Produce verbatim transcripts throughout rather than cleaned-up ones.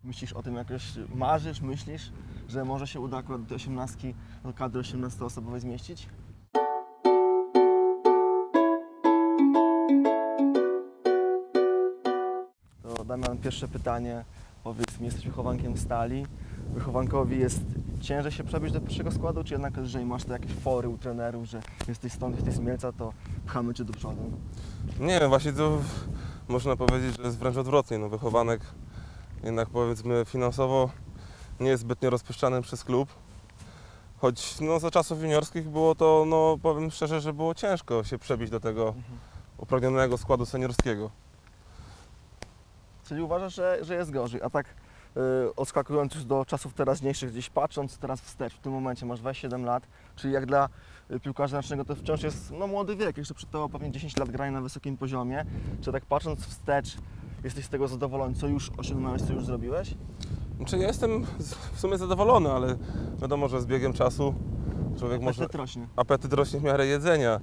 Myślisz o tym jakoś, marzysz, myślisz, że może się uda akurat do osiemnastki, do kadry osiemnastoosobowej zmieścić? To Damian, pierwsze pytanie. Powiedz mi, jesteś wychowankiem Stali. Wychowankowi jest ciężej się przebić do pierwszego składu, czy jednak, jeżeli masz to jakieś fory u trenerów, że jesteś stąd, jesteś z Mielca, to pchamy Cię do przodu? Nie wiem, właśnie to można powiedzieć, że jest wręcz odwrotnie. No, wychowanek jednak, powiedzmy, finansowo nie jest zbytnio rozpuszczany przez klub. Choć no, za czasów juniorskich było to, no, powiem szczerze, że było ciężko się przebić do tego Mhm. upragnionego składu seniorskiego. Czyli uważasz, że, że jest gorzej, a tak yy, odskakując już do czasów teraźniejszych, gdzieś patrząc teraz wstecz, w tym momencie masz dwadzieścia siedem lat, czyli jak dla y, piłkarza ręcznego to wciąż jest no, młody wiek, jeszcze przed tobą pewnie dziesięć lat grania na wysokim poziomie, czy tak patrząc wstecz jesteś z tego zadowolony, co już osiągnąłeś, co już zrobiłeś? Znaczy, ja jestem w sumie zadowolony, ale wiadomo, że z biegiem czasu człowiek może... Apetyt rośnie. Apetyt rośnie w miarę jedzenia.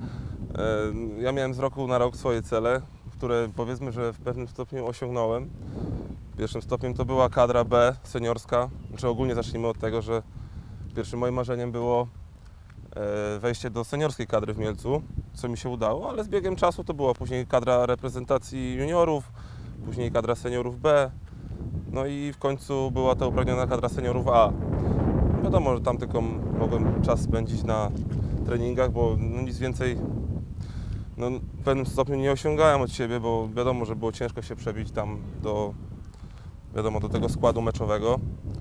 E, Ja miałem z roku na rok swoje cele, które powiedzmy, że w pewnym stopniu osiągnąłem. Pierwszym stopniem to była kadra B seniorska. Znaczy ogólnie zacznijmy od tego, że pierwszym moim marzeniem było e, wejście do seniorskiej kadry w Mielcu, co mi się udało, ale z biegiem czasu to była później kadra reprezentacji juniorów, później kadra seniorów B, no i w końcu była to upragniona kadra seniorów A. Wiadomo, że tam tylko mogłem czas spędzić na treningach, bo no nic więcej no, w pewnym stopniu nie osiągałem od siebie, bo wiadomo, że było ciężko się przebić tam do, wiadomo, do tego składu meczowego.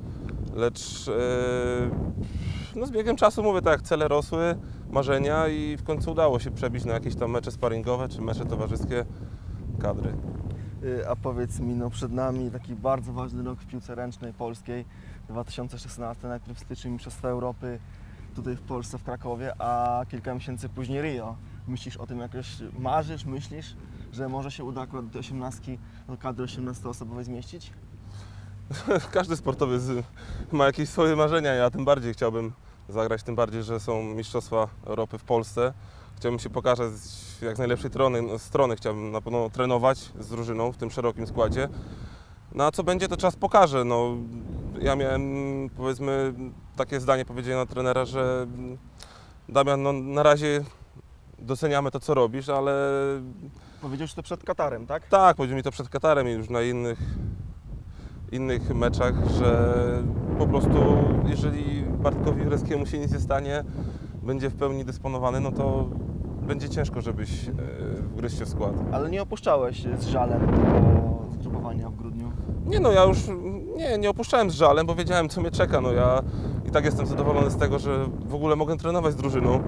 Lecz yy, no, z biegiem czasu, mówię tak, cele rosły, marzenia i w końcu udało się przebić na jakieś tam mecze sparingowe czy mecze towarzyskie kadry. Y, A powiedz mi, no przed nami taki bardzo ważny rok w piłce ręcznej polskiej, dwa tysiące szesnasty, najpierw styczeń Mistrzostwa Europy tutaj w Polsce, w Krakowie, a kilka miesięcy później Rio. Myślisz o tym jakoś, marzysz, myślisz, że może się uda akurat do osiemnastki, do kadry osiemnastoosobowej zmieścić? Każdy sportowiec ma jakieś swoje marzenia, ja tym bardziej chciałbym zagrać, tym bardziej, że są Mistrzostwa Europy w Polsce. Chciałbym się pokazać jak z najlepszej strony, strony, chciałbym na pewno trenować z drużyną w tym szerokim składzie. No a co będzie, to czas pokaże. No, ja miałem, powiedzmy, takie zdanie powiedziane na trenera, że Damian, no, na razie doceniamy to, co robisz, ale Powiedziałeś to przed Katarem, tak? tak, powiedział mi to przed Katarem i już na innych, innych meczach, że po prostu jeżeli Bartkowi Jurewskiemu się nic nie stanie, będzie w pełni dysponowany, no to będzie ciężko, żebyś e, wgryźć się w skład. Ale nie opuszczałeś z żalem tego zgrupowania w grudniu. Nie no, ja już nie, nie opuszczałem z żalem, bo wiedziałem, co mnie czeka. No ja i tak jestem zadowolony z tego, że w ogóle mogę trenować z drużyną.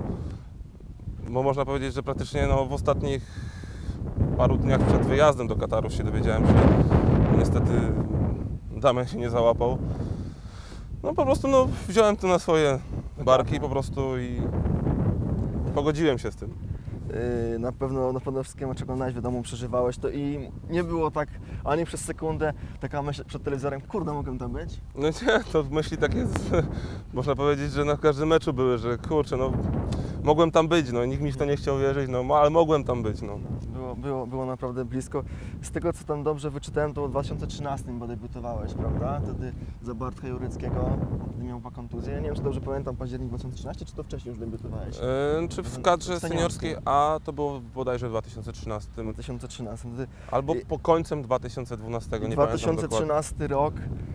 Bo można powiedzieć, że praktycznie no, w ostatnich paru dniach przed wyjazdem do Kataru się dowiedziałem, że niestety Damian się nie załapał. No po prostu no, wziąłem to na swoje barki po prostu i pogodziłem się z tym. Yy, Na pewno, na pewno wszystkie mecze oglądałeś, wiadomo, przeżywałeś to i nie było tak ani przez sekundę taka myśl przed telewizorem, kurde, mogę tam być? No nie, to myśli takie, z, można powiedzieć, że na każdym meczu były, że kurczę, no mogłem tam być, no nikt mi w to nie chciał wierzyć, no ale mogłem tam być, no. Było, było, było naprawdę blisko. Z tego, co tam dobrze wyczytałem, to w dwa tysiące trzynastym, bo debiutowałeś, prawda? Wtedy za Bartka Jureckiego, wtedy miał kontuzję. Nie wiem, czy dobrze pamiętam, październik dwa tysiące trzynasty, czy to wcześniej już debiutowałeś? Yy, czy w kadrze seniorskiej A to było bodajże w dwa tysiące trzynastym, dwa tysiące trzynastym. Wtedy albo I- po końcem dwa tysiące dwunastego, nie pamiętam dokładnie. dwa tysiące trzynasty rok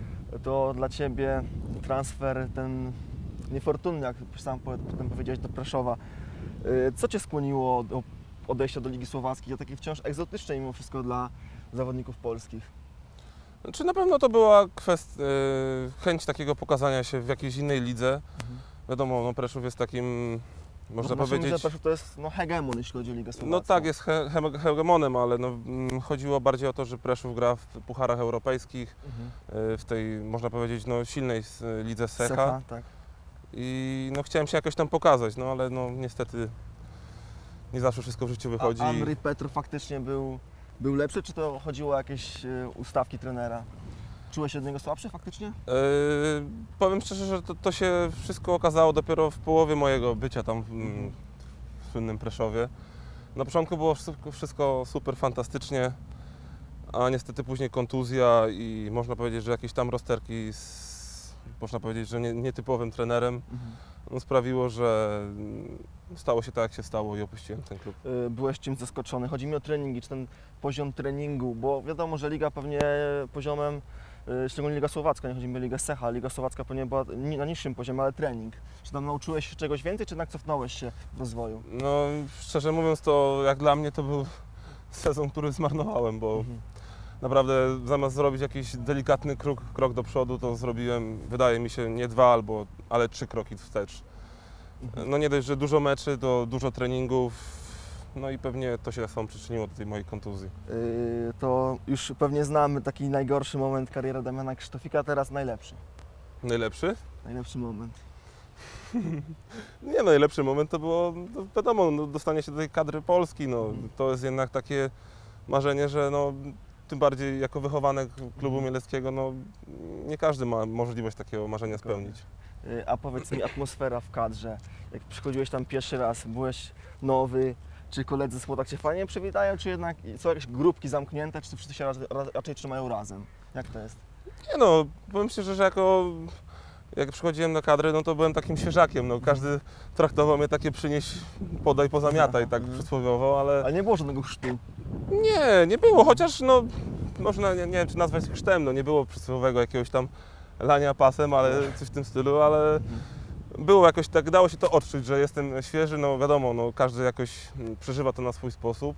to dla Ciebie transfer ten niefortunny, jak sam potem powiedziałeś, do Preszowa. Yy, Co Cię skłoniło do odejścia do Ligi Słowackiej, a takiej wciąż egzotycznej mimo wszystko dla zawodników polskich? Czy na pewno to była kwestia, chęć takiego pokazania się w jakiejś innej lidze. Mhm. Wiadomo, no Preszów jest takim, można no, powiedzieć... Że Preszów to jest no, hegemon, jeśli chodzi o Ligę Słowacką. No tak, jest he, he, hegemonem, ale no, mm, chodziło bardziej o to, że Preszów gra w pucharach europejskich, Mhm. y, w tej, można powiedzieć, no, silnej s- lidze Secha. Secha, tak. I no, chciałem się jakoś tam pokazać, no ale no, niestety nie zawsze wszystko w życiu wychodzi. A Andrzej Petr faktycznie był, był lepszy, czy to chodziło o jakieś e, ustawki trenera? Czułeś się od niego słabszy faktycznie? Yy, powiem szczerze, że to, to się wszystko okazało dopiero w połowie mojego bycia tam w, mm, w słynnym Preszowie. Na początku było wszystko, wszystko super fantastycznie, a niestety później kontuzja i można powiedzieć, że jakieś tam rozterki z, można powiedzieć, że nie, nietypowym trenerem Mhm. no, sprawiło, że stało się tak, jak się stało i opuściłem ten klub. Y, Byłeś czymś zaskoczony? Chodzi mi o treningi, czy ten poziom treningu, bo wiadomo, że liga pewnie poziomem, y, szczególnie Liga Słowacka, nie chodzi mi o Ligę Secha, Liga Słowacka pewnie była ni- na niższym poziomie, ale trening. Czy tam nauczyłeś się czegoś więcej, czy jednak cofnąłeś się w rozwoju? No szczerze mówiąc, to jak dla mnie to był sezon, który zmarnowałem, bo Mhm. naprawdę zamiast zrobić jakiś delikatny krok, krok do przodu, to zrobiłem, wydaje mi się, nie dwa, albo, ale trzy kroki wstecz. Mhm. No nie dość, że dużo meczy, to dużo treningów, no i pewnie to się tak samo przyczyniło do tej mojej kontuzji. Y, To już pewnie znamy taki najgorszy moment kariery Damiana Krzysztofika, a teraz najlepszy. Najlepszy? Najlepszy moment. Nie, najlepszy moment to było, no, wiadomo, no, dostanie się do tej kadry Polski, no, to jest jednak takie marzenie, że no, tym bardziej jako wychowanek klubu mieleckiego, no, nie każdy ma możliwość takiego marzenia spełnić. Y, A powiedz mi, atmosfera w kadrze, jak przychodziłeś tam pierwszy raz, byłeś nowy, czy koledzy z Płotak Cię fajnie przywitają, czy jednak są jakieś grupki zamknięte, czy wszyscy się raz- ra- raczej trzymają razem? Jak to jest? Nie no, powiem szczerze, że jako, jak przychodziłem na kadrę, no to byłem takim świeżakiem, no, każdy traktował mnie takie przynieś, podaj, pozamiataj, tak Mhm. przysłowiowo, ale Ale nie było żadnego chrztu. nie, nie było, chociaż no, można, nie, nie wiem czy nazwać chrztem, no nie było przysłowiowego jakiegoś tam lania pasem, ale coś w tym stylu, ale było jakoś tak, dało się to odczuć, że jestem świeży, no wiadomo, no każdy jakoś mm, przeżywa to na swój sposób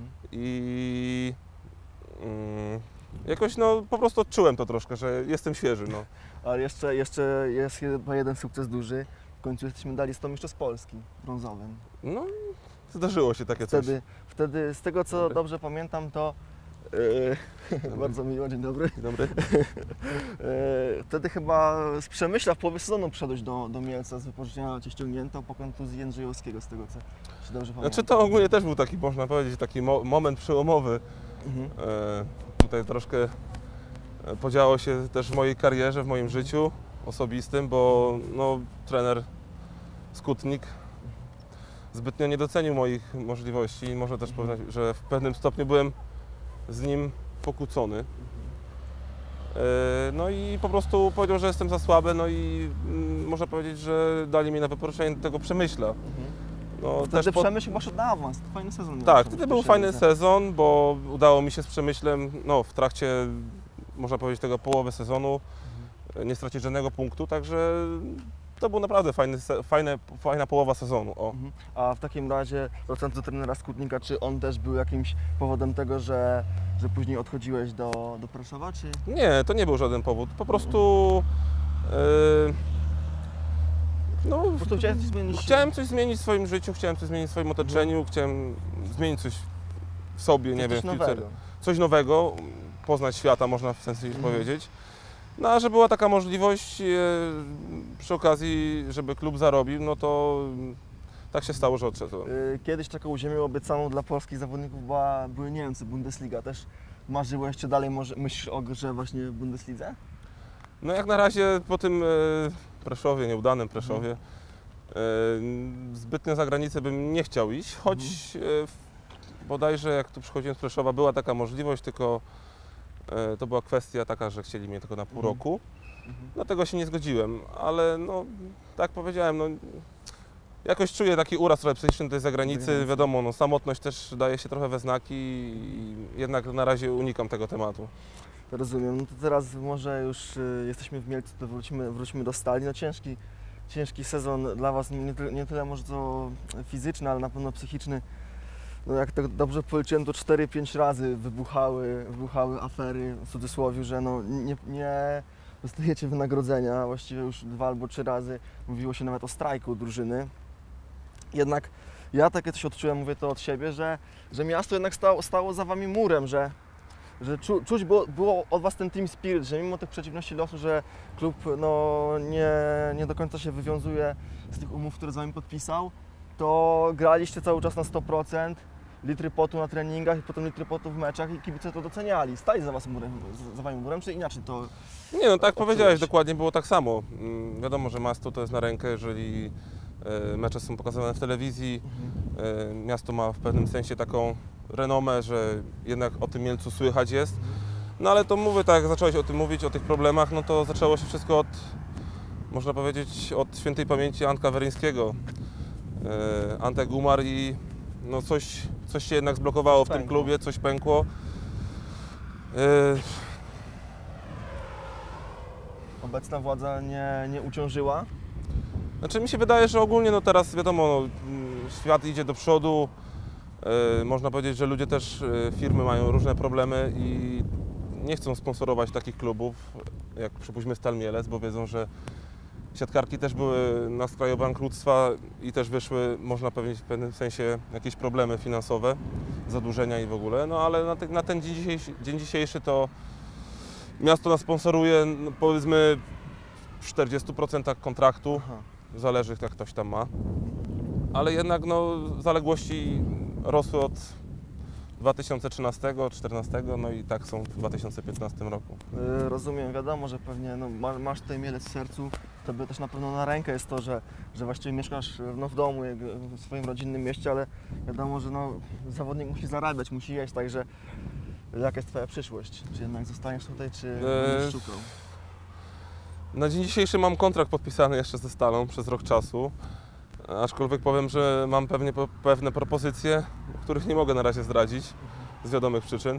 i mm, jakoś no po prostu odczułem to troszkę, że jestem świeży, no. Ale jeszcze, jeszcze jest chyba jeden sukces duży. W końcu jesteśmy dali sto mistrzostw Polski brązowym. No, zdarzyło się takie coś. Wtedy, wtedy z tego co Dobry. dobrze pamiętam, to yy, bardzo miło, dzień dobry. Dzień dobry. Yy, wtedy chyba z Przemyśla w połowie sezonu przyszedłeś do, do Mielca, z wypożyczenia Cię ściągnięto po kontuzji Jędrzejowskiego, z tego co czy dobrze pamiętam. Znaczy to ogólnie też był taki, można powiedzieć, taki mo moment przełomowy. Mhm. E, tutaj troszkę e, podziało się też w mojej karierze, w moim życiu osobistym, bo no, trener Skutnik zbytnio nie docenił moich możliwości i można też powiedzieć, że w pewnym stopniu byłem z nim pokłócony. E, no i po prostu powiedział, że jestem za słaby, no i mm, można powiedzieć, że dali mi na wyporuczenie do tego Przemyśla. Mhm. No, Wtedy też po- Przemyśl chyba szedł na awans, to fajny sezon miał. Tak, Przemyśl, wtedy był pierwszy fajny lidze. sezon, bo udało mi się z Przemyślem no, w trakcie, można powiedzieć, tego połowy sezonu nie stracić żadnego punktu, także to był naprawdę fajny, se- fajne, fajna połowa sezonu. O. Mhm. A w takim razie, wracając do trenera Skutnika, czy on też był jakimś powodem tego, że, że później odchodziłeś do, do Praszowa, czy? Nie, to nie był żaden powód, po prostu yy, no, Po prostu chciałeś coś zmienić? chciałem coś zmienić w swoim życiu, chciałem coś zmienić w swoim otoczeniu, chciałem zmienić coś w sobie, nie Coś wiem, w piłce. nowego. Coś nowego, poznać świata, można w sensie Mhm. powiedzieć. No a że była taka możliwość e, przy okazji, żeby klub zarobił, no to mm, tak się stało, że odszedłem. Y, Kiedyś taką ziemią obiecaną dla polskich zawodników była, były Niemcy, Bundesliga. Też marzyłeś, czy dalej może, myślisz o grze właśnie w Bundeslidze? No jak na razie po tym e, Preszowie, nieudanym Preszowie, e, zbytnio za granicę bym nie chciał iść, choć e, w- bodajże jak tu przychodziłem z Preszowa była taka możliwość, tylko e, to była kwestia taka, że chcieli mnie tylko na pół Mhm. roku. Mhm. Dlatego się nie zgodziłem, ale no, tak jak powiedziałem, no, jakoś czuję taki uraz trochę psychiczny tej zagranicy. Zagranicy. Wiadomo, no, samotność też daje się trochę we znaki i jednak na razie unikam tego tematu. Rozumiem. No to teraz może już y, jesteśmy w Mielcu, to wrócimy, wrócimy do Stali. No ciężki, ciężki sezon dla Was, nie, tyle- nie tyle może co fizyczny, ale na pewno psychiczny. No jak tak dobrze policzyłem, to cztery pięć razy wybuchały, wybuchały afery, w cudzysłowie, że no nie, nie dostajecie wynagrodzenia. Właściwie już dwa albo trzy razy mówiło się nawet o strajku drużyny. Jednak ja takie coś odczułem, mówię to od siebie, że, że miasto jednak stało, stało za Wami murem, że że czu, czuć było, było od Was ten team spirit, że mimo tych przeciwności losu, że klub no, nie, nie do końca się wywiązuje z tych umów, które z Wami podpisał, to graliście cały czas na sto procent, litry potu na treningach i potem litry potu w meczach i kibice to doceniali. Stali za, was murem, za Wami murem, czy inaczej to? Nie no, tak Odczułeś. powiedziałeś, dokładnie było tak samo. Mm, Wiadomo, że miasto to jest na rękę, jeżeli e, mecze są pokazywane w telewizji. E, Miasto ma w pewnym sensie taką renomę, że jednak o tym Mielcu słychać jest. No ale to mówię, tak jak zacząłeś o tym mówić, o tych problemach, no to zaczęło się wszystko od, można powiedzieć, od świętej pamięci Antka Weryńskiego. E, Antek umarł i no coś, coś się jednak zblokowało w tym Pękło. klubie, coś pękło. E, Obecna władza nie, nie uciążyła. Znaczy mi się wydaje, że ogólnie no teraz wiadomo, no, mm, świat idzie do przodu. E, można powiedzieć, że ludzie też, e, firmy mają różne problemy i nie chcą sponsorować takich klubów, jak przypuśćmy Stal Mielec, bo wiedzą, że siatkarki też były na skraju bankructwa i też wyszły, można powiedzieć, w pewnym sensie jakieś problemy finansowe, zadłużenia i w ogóle. No ale na, te, na ten dzień dzisiejszy, dzień dzisiejszy to miasto nas sponsoruje, no, powiedzmy w czterdziestu procentach kontraktu, Aha. zależy jak ktoś tam ma. Ale jednak no, zaległości rosły od dwa tysiące trzynastego, czternastego, no i tak są w dwa tysiące piętnastym roku. Y, Rozumiem, wiadomo, że pewnie no, ma- masz tutaj Mielec w sercu, to by też na pewno na rękę jest to, że, że właściwie mieszkasz no, w domu, jak- w swoim rodzinnym mieście, ale wiadomo, że no, zawodnik musi zarabiać, musi jeść, także jaka jest Twoja przyszłość? Czy jednak zostaniesz tutaj, czy Eee, będziesz szukał? Na dzień dzisiejszy mam kontrakt podpisany jeszcze ze Stalą przez rok czasu, aczkolwiek powiem, że mam pewnie po- pewne propozycje, których nie mogę na razie zdradzić z wiadomych przyczyn.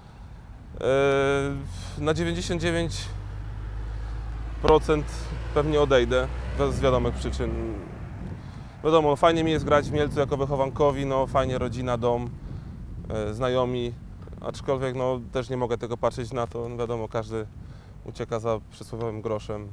Eee, Na dziewięćdziesiąt dziewięć procent pewnie odejdę bez- z wiadomych przyczyn. Wiadomo, no fajnie mi jest grać w Mielcu jako wychowankowi, no fajnie rodzina, dom, e, znajomi, aczkolwiek no też nie mogę tego patrzeć na to, no wiadomo, każdy ucieka za przysłowiowym groszem.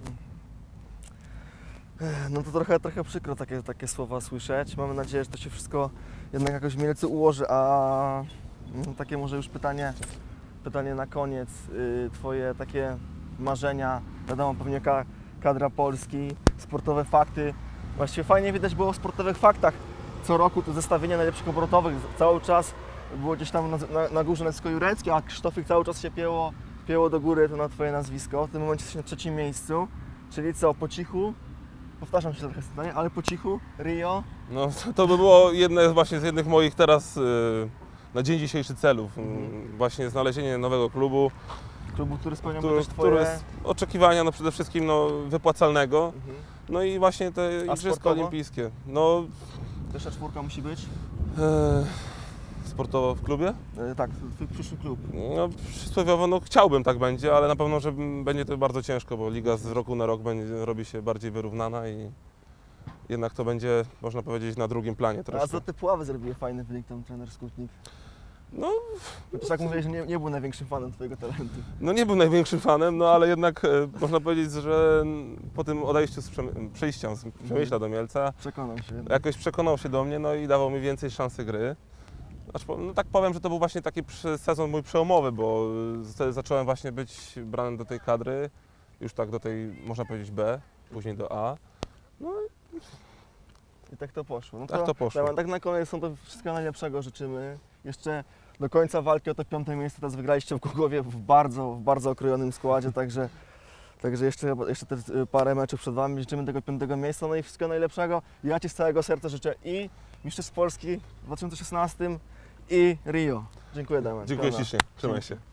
No to trochę, trochę przykro takie, takie słowa słyszeć. Mamy nadzieję, że to się wszystko jednak jakoś w Mielcu ułoży, a no, takie może już pytanie, pytanie na koniec. Yy, Twoje takie marzenia, wiadomo, pewnie ka, kadra Polski, sportowe fakty. Właściwie fajnie widać było w sportowych faktach co roku to zestawienie najlepszych obrotowych. Cały czas było gdzieś tam na, na, na górze nazwisko Jureckie, a Krzysztofik cały czas się pieło, pieło do góry to na Twoje nazwisko. W tym momencie jesteś na trzecim miejscu, czyli co, po cichu? Powtarzam się trochę zdanie, ale po cichu, Rio, No to- to by było jedne właśnie z jednych moich teraz e, na dzień dzisiejszy celów. Mhm. Właśnie znalezienie nowego klubu, klubu, który spełniał który, też Twoje... który jest oczekiwania no przede wszystkim no, wypłacalnego. Mhm. No i właśnie te A Igrzyska sportowo? Olimpijskie. No, Pierwsza czwórka musi być? e, sportowo w klubie? E, tak, Twój przyszły klub. No, przysłowiowo, no chciałbym tak będzie, ale na pewno, że m- będzie to bardzo ciężko, bo liga z roku na rok będzie, robi się bardziej wyrównana i jednak to będzie, można powiedzieć, na drugim planie A troszkę. za te Puławy zrobił fajny wynik tam trener Skutnik. No, Chociaż tak mówiłeś, że nie, nie był największym fanem Twojego talentu. no nie był największym fanem, no ale jednak e, można powiedzieć, że po tym odejściu z Przem- przejścia z Przemyśla do Mielca Przekonam się. jakoś przekonał się do mnie, no i dawał mi więcej szansy gry. Aż po, no tak powiem, że to był właśnie taki przy- sezon mój przełomowy, bo z- zacząłem właśnie być brany do tej kadry, już tak do tej, można powiedzieć, B, później do A. No I tak to poszło. No Tak to poszło. Damian, tak na koniec, no to wszystkiego najlepszego życzymy. Jeszcze do końca walki o to piąte miejsce teraz wygraliście w Głogowie w bardzo, w bardzo okrojonym składzie, także, także jeszcze, jeszcze te y, parę meczów przed Wami. Życzymy tego piątego miejsca, no i wszystkiego najlepszego. Ja Ci z całego serca życzę i Mistrzostw Polski w dwa tysiące szesnastym i Rio. Dziękuję, Damian. dziękuję Pełna. ślicznie, trzymaj się.